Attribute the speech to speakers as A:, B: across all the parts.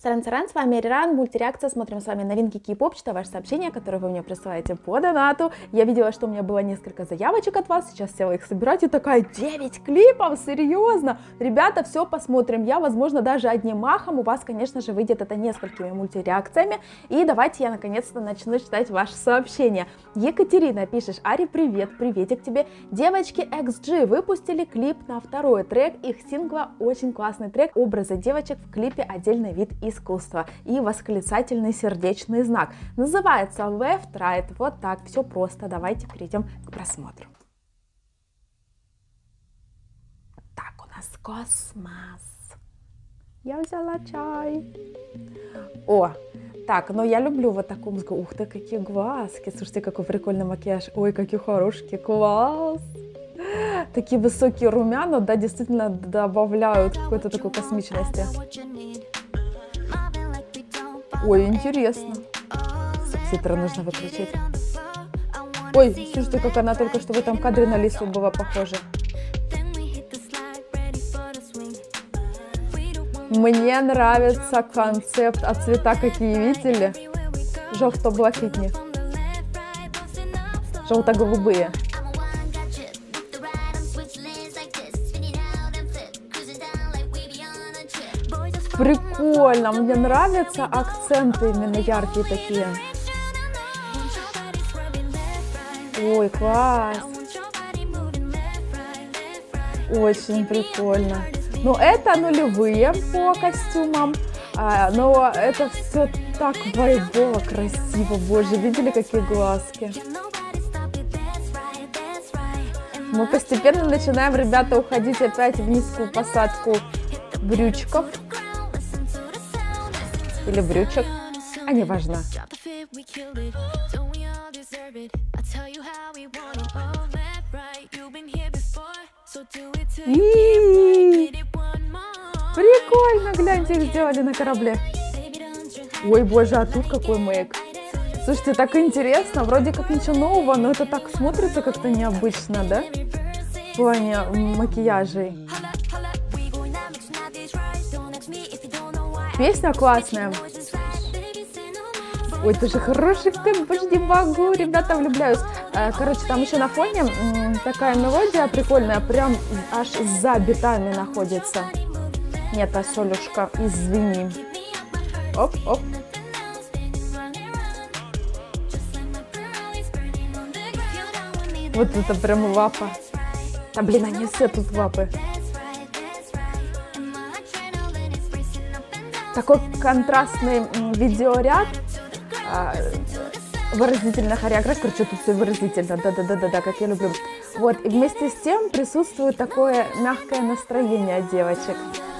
A: Саран-саран, с вами Ариран, мультиреакция, смотрим с вами новинки кей-поп, читаю ваши сообщения, которые вы мне присылаете по донату. Я видела, что у меня было несколько заявочек от вас, сейчас села их собирать и такая, 9 клипов, серьезно? Ребята, все посмотрим, возможно, даже одним махом, у вас, конечно же, выйдет это несколькими мультиреакциями. И давайте я наконец-то начну читать ваши сообщения. Екатерина, пишешь: Ари, привет, приветик тебе. Девочки XG выпустили клип на второй трек их сингла, очень классный трек, образы девочек в клипе отдельный вид искусства и восклицательный сердечный знак. Называется Left Right. Вот так, все просто. Давайте перейдем к просмотру. Так, у нас космос. Я взяла чай. О, так, но я люблю вот такую музыку. Ух ты, какие глазки. Слушайте, какой прикольный макияж. Ой, какие хорошие, класс. Такие высокие румяна, да, действительно добавляют какой-то такой космичности. Ой, интересно. Субтитры нужно выключить. Ой, слушайте, как она только что в этом кадре на лису была похожа. Мне нравится концепт, а цвета какие, видели? Желто-блакитни. Желто-голубые. Прикольно, мне нравятся акценты именно яркие такие. Ой, класс. Очень прикольно. Ну, это нулевые по костюмам, но это все так вайбово, красиво. Боже, видели, какие глазки? Мы постепенно начинаем, ребята, уходить опять в низкую посадку брючков. Или брючек, а не важно. Прикольно, гляньте, их сделали на корабле. Ой, боже, а тут какой мейк. Слушайте, так интересно, вроде как ничего нового, но это так смотрится как-то необычно, да? В плане макияжей. Песня классная. Ой, ты же хороший темп, не могу, ребята, влюбляюсь. Короче, там еще на фоне такая мелодия прикольная, прям аж за битами находится. Нет, Солюшка, извини. Оп, оп. Вот это прям вапа. Да блин, они все тут вапы. Такой контрастный видеоряд, выразительная хореография, короче, тут все выразительно, да, как я люблю. Вот, и вместе с тем присутствует такое мягкое настроение девочек.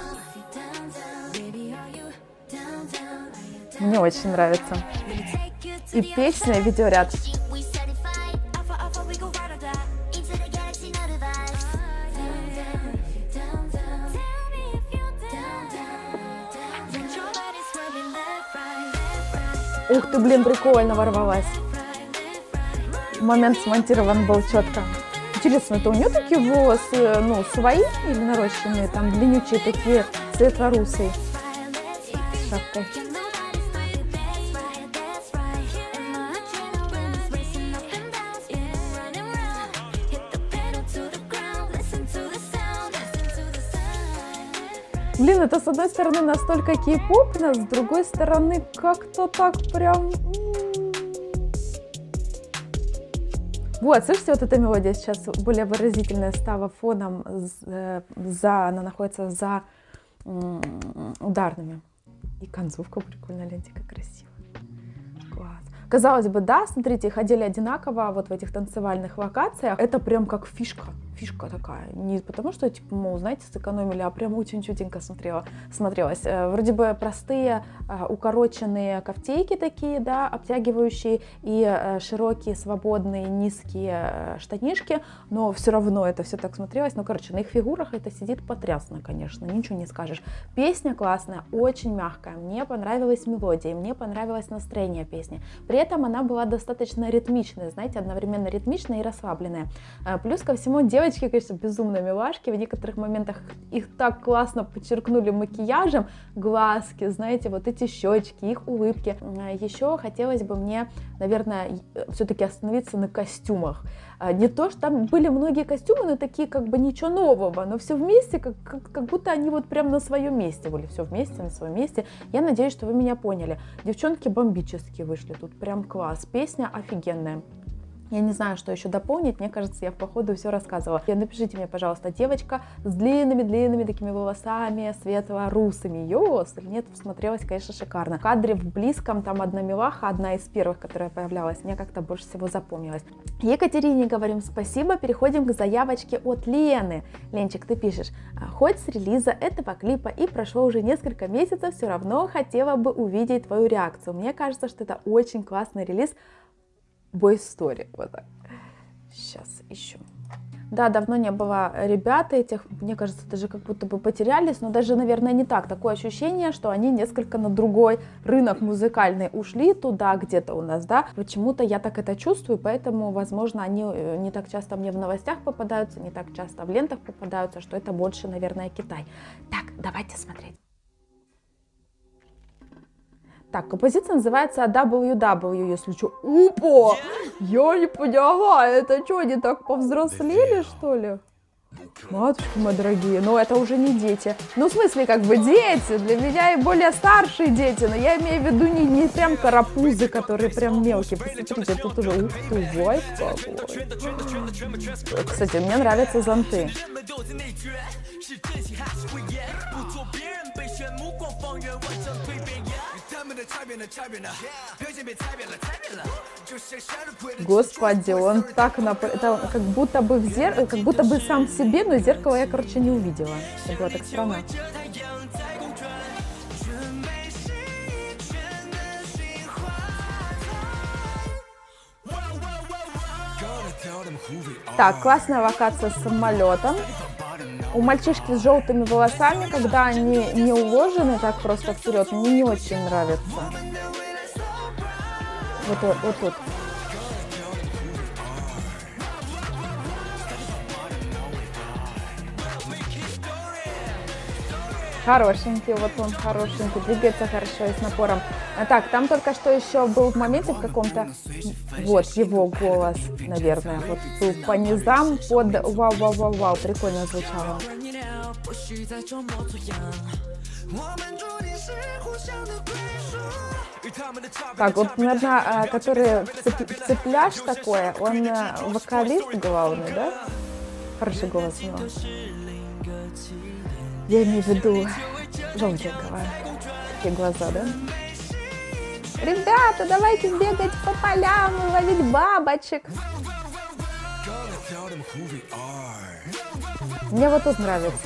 A: Мне очень нравится. И песня, и видеоряд. Ух ты, блин, прикольно ворвалась. Момент смонтирован был четко. Интересно, это у нее такие волосы, ну, свои или нарощенные, там длиннючие такие, светло-русые, с шапкой. Блин, это с одной стороны настолько кей-попно, с другой стороны как-то так прям... Вот, слышите, вот эта мелодия сейчас более выразительная стала фоном, она находится за ударными. И концовка прикольная, гляньте, как красиво. Класс. Казалось бы, да, смотрите, ходили одинаково вот в этих танцевальных локациях. Это прям как фишка такая. Не потому что, типа, мол, знаете, сэкономили, а прям очень чутенько смотрелось. Вроде бы простые, укороченные кофтейки такие, да, обтягивающие, и широкие, свободные, низкие штанишки, но все равно это все так смотрелось. Ну, короче, на их фигурах это сидит потрясно, конечно, ничего не скажешь. Песня классная, очень мягкая, мне понравилась мелодия, мне понравилось настроение песни. При этом она была достаточно ритмичная, знаете, одновременно ритмичная и расслабленная. Плюс ко всему, девочки девочки, конечно, безумно милашки. В некоторых моментах их так классно подчеркнули макияжем. Глазки, знаете, вот эти щечки, их улыбки. Еще хотелось бы мне, наверное, все-таки остановиться на костюмах. Не то, что там были многие костюмы, но такие как бы ничего нового, но все вместе, как будто они вот прям на своем месте были, все вместе, на своем месте. Я надеюсь, что вы меня поняли. Девчонки бомбические вышли, тут прям класс, песня офигенная. Я не знаю, что еще дополнить, мне кажется, я по ходу все рассказывала. Напишите мне, пожалуйста, девочка с длинными-длинными такими волосами, светло-русыми, ёс, или нет, смотрелась, конечно, шикарно. В кадре в близком, там одна милаха, одна из первых, которая появлялась, мне как-то больше всего запомнилась. Екатерине говорим спасибо, переходим к заявочке от Лены. Ленчик, ты пишешь, хоть с релиза этого клипа и прошло уже несколько месяцев, все равно хотела бы увидеть твою реакцию. Мне кажется, что это очень классный релиз, Boy Story, вот так. Сейчас еще. Да, давно не было ребят этих, мне кажется, даже как будто бы потерялись, но даже, наверное, не так. Такое ощущение, что они несколько на другой рынок музыкальный ушли туда где-то у нас, да. Почему-то я так это чувствую, поэтому, возможно, они не так часто мне в новостях попадаются, не так часто в лентах попадаются, что это больше, наверное, Китай. Так, давайте смотреть. Так, композиция называется WW, если что. Опа! Я не поняла, это что, они так повзрослели, что ли? Матушки мои дорогие, но это уже не дети. Ну, в смысле, как бы дети, для меня и более старшие дети, но я имею в виду не прям карапузы, которые прям мелкие. Посмотрите, тут уже, ух ты, вайп какой. Кстати, мне нравятся зонты. Господи, он так это как будто бы как будто бы сам себе, но зеркало я, короче, не увидела. Это было так странно. Так, классная локация с самолетом. У мальчишки с желтыми волосами, когда они не уложены так просто вперед, мне не очень нравится. Вот тут. Хорошенький, вот он хорошенький, двигается хорошо и с напором. Так, там только что еще был в моменте в каком-то, вот его голос, наверное, вот был по низам под вау-вау-вау-вау, прикольно звучало. Так, вот, наверное, который цепляж такой, он вокалист главный, да? Хороший голос у него. Я имею в виду желтенького. Такие глаза, да? Ребята, давайте бегать по полям и ловить бабочек. Мне вот тут нравится.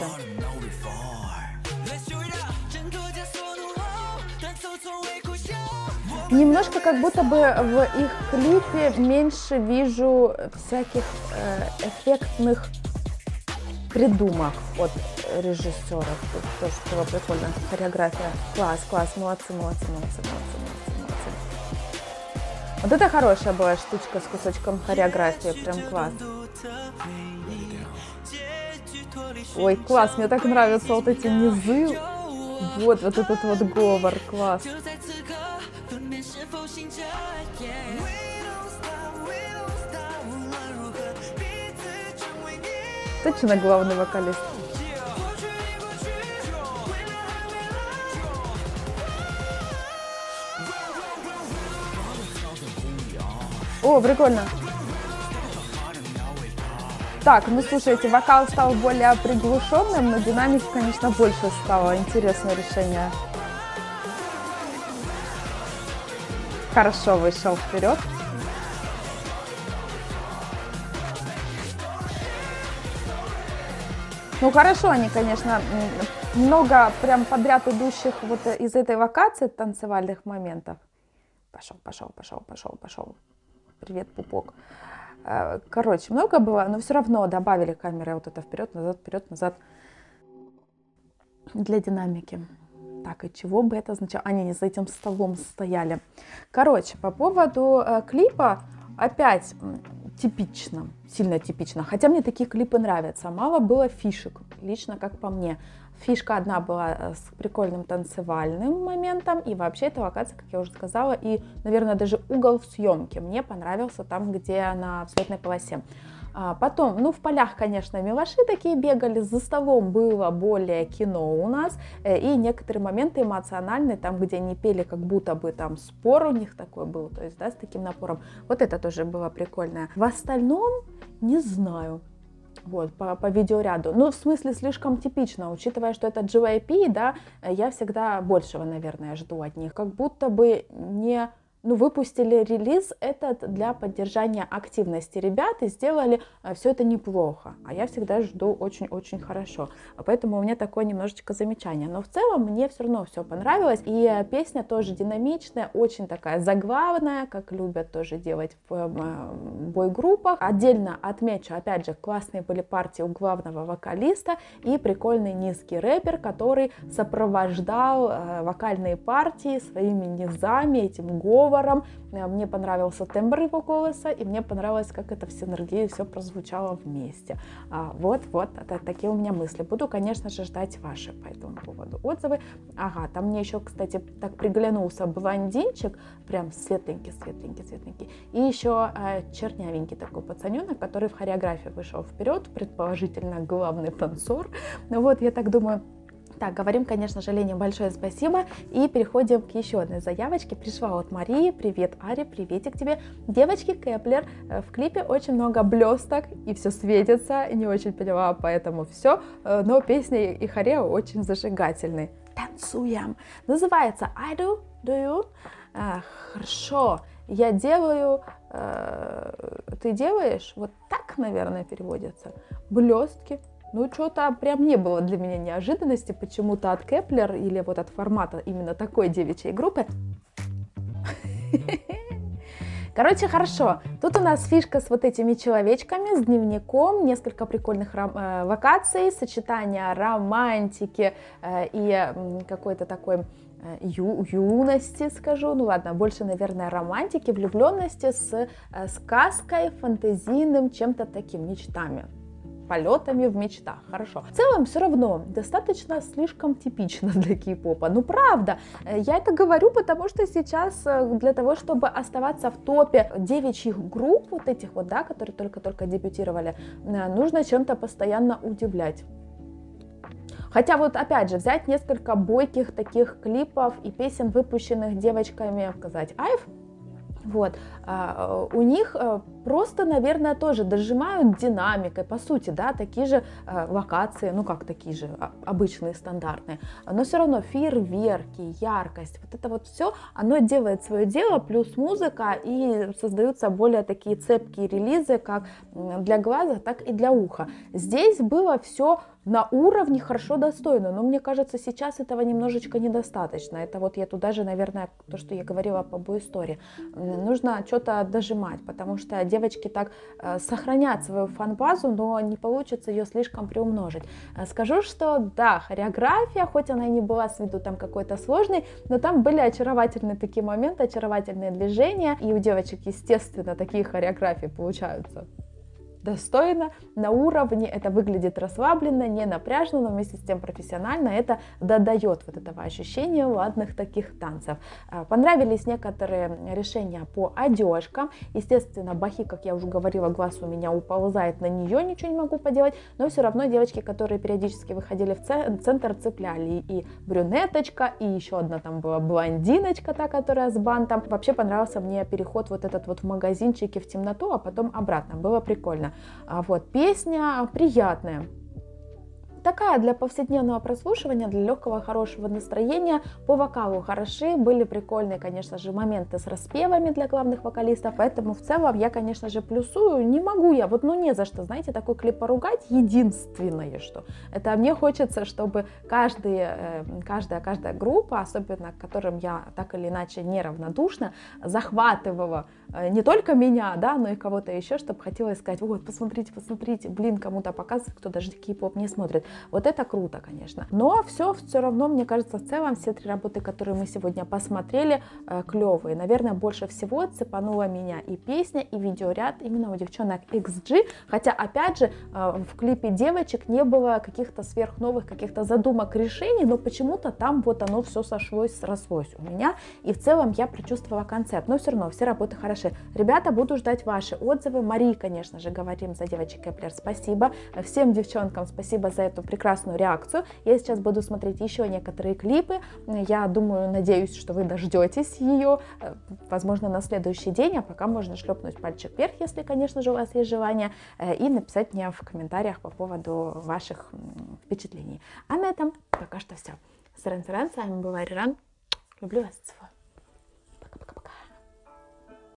A: Немножко как будто бы в их клипе меньше вижу всяких эффектных придумок от режиссеров. Тут тоже было прикольно. Хореография. Класс, молодцы. Вот это хорошая была штучка с кусочком хореографии. Прям класс. Ой, класс, мне так нравятся вот эти низы. Вот этот вот говор, класс. Точно главный вокалист. О, прикольно. Так, ну слушайте, вокал стал более приглушенным, но динамики, конечно, больше стало. Интересное решение. Хорошо вышел вперед. Ну хорошо, они, конечно, много прям подряд идущих вот из этой локации танцевальных моментов. Пошел. Привет, пупок. Короче, много было, но все равно добавили камеры вот это вперед, назад для динамики. Так, и чего бы это означало? Они не за этим столом стояли. Короче, по поводу клипа, опять типично, сильно типично. Хотя мне такие клипы нравятся. Мало было фишек, лично как по мне. Фишка одна была с прикольным танцевальным моментом, и вообще эта локация, как я уже сказала, и, наверное, даже угол съемки мне понравился там, где на взлетной полосе. Потом, ну, в полях, конечно, милаши такие бегали, за столом было более кино у нас, и некоторые моменты эмоциональные, там, где они пели, как будто бы там спор у них такой был, то есть, да, с таким напором. Вот это тоже было прикольное. В остальном, не знаю. Вот, по видеоряду. Ну, в смысле, слишком типично, учитывая, что это JYP, да, я всегда большего, наверное, жду от них. Как будто бы не... Ну, выпустили релиз этот для поддержания активности ребят и сделали все это неплохо. А я всегда жду очень-очень хорошо. Поэтому у меня такое немножечко замечание. Но в целом мне все равно все понравилось. И песня тоже динамичная, очень такая заглавная, как любят тоже делать в бой-группах. Отдельно отмечу, опять же, классные были партии у главного вокалиста и прикольный низкий рэпер, который сопровождал вокальные партии своими низами, этим говором. Мне понравился тембр его голоса, и мне понравилось, как это в синергии все прозвучало вместе. Вот, это такие у меня мысли. Буду, конечно же, ждать ваши по этому поводу отзывы. Ага, там мне еще, кстати, так приглянулся блондинчик, прям светленький. И еще чернявенький такой пацаненок, который в хореографии вышел вперед, предположительно главный танцор. Вот, я так думаю. Так, говорим, конечно же, Лене большое спасибо и переходим к еще одной заявочке. Пришла от Марии. Привет, Ари, приветик тебе. Девочки, Кеплер. В клипе очень много блесток и все светится. Не очень поняла, поэтому все. Но песня и хорео очень зажигательные. Танцуем. Называется I do you. Хорошо. Я делаю, ты делаешь. Вот так, наверное, переводится. Блестки. Ну, что-то прям не было для меня неожиданности почему-то от Кеплер или вот от формата именно такой девичьей группы. Короче, хорошо. Тут у нас фишка с вот этими человечками, с дневником, несколько прикольных локаций, сочетание романтики и какой-то такой юности, скажу, ну ладно, больше, наверное, романтики, влюбленности с сказкой, фантазийным, чем-то таким, мечтами. Полетами в мечтах, хорошо. В целом, все равно, достаточно слишком типично для кей-попа. Ну, правда, я это говорю, потому что сейчас для того, чтобы оставаться в топе девичьих групп, вот этих вот, да, которые только-только дебютировали, нужно чем-то постоянно удивлять. Хотя вот, опять же, взять несколько бойких таких клипов и песен, выпущенных девочками, сказать, Айв, вот, у них просто, наверное, тоже дожимают динамикой, по сути, да, такие же локации, ну как такие же, обычные, стандартные, но все равно фейерверки, яркость, вот это вот все, оно делает свое дело, плюс музыка, и создаются более такие цепкие релизы, как для глаза, так и для уха. Здесь было все на уровне хорошо достойно, но мне кажется, сейчас этого немножечко недостаточно. Это вот я туда же, наверное, то, что я говорила по Boy-Story. Нужно что-то дожимать, потому что девочки так сохранят свою фан-базу, но не получится ее слишком приумножить. Скажу, что да, хореография, хоть она и не была с виду там какой-то сложной, но там были очаровательные такие моменты, очаровательные движения, и у девочек, естественно, такие хореографии получаются достойно, на уровне, это выглядит расслабленно, не напряжно, но вместе с тем профессионально, это додает вот этого ощущения ладных таких танцев. Понравились некоторые решения по одежкам, естественно, бахи, как я уже говорила, глаз у меня уползает на нее, ничего не могу поделать, но все равно девочки, которые периодически выходили в центр, цепляли и брюнеточка, и еще одна там была блондиночка, та, которая с бантом. Вообще понравился мне переход вот этот вот в магазинчике в темноту, а потом обратно, было прикольно. Вот, песня приятная. Такая для повседневного прослушивания, для легкого, хорошего настроения. По вокалу хороши, были прикольные, конечно же, моменты с распевами для главных вокалистов, поэтому в целом я, конечно же, плюсую. Не могу я, вот ну не за что, знаете, такой клип поругать. Единственное, что это мне хочется, чтобы каждая группа, особенно к которым я так или иначе неравнодушна, захватывала не только меня, да, но и кого-то еще, чтобы хотелось сказать, вот, посмотрите, блин, кому-то показывать, кто даже кей-поп не смотрит. Вот это круто, конечно. Но все равно, мне кажется, в целом все 3 работы, которые мы сегодня посмотрели, клевые. Наверное, больше всего цепанула меня и песня, и видеоряд именно у девчонок XG. Хотя, опять же, в клипе девочек не было каких-то сверхновых, каких-то задумок, решений, но почему-то там вот оно все срослось у меня. И в целом я прочувствовала концепт. Но все равно все работы хороши. Ребята, буду ждать ваши отзывы. Марии, конечно же, говорим за девочек Кеплер спасибо. Всем девчонкам спасибо за эту прекрасную реакцию. Я сейчас буду смотреть еще некоторые клипы. Я думаю, надеюсь, что вы дождетесь ее, возможно, на следующий день, а пока можно шлепнуть пальчик вверх, если, конечно же, у вас есть желание, и написать мне в комментариях по поводу ваших впечатлений. А на этом пока что все. Саран, с вами была Риран. Люблю вас, целую.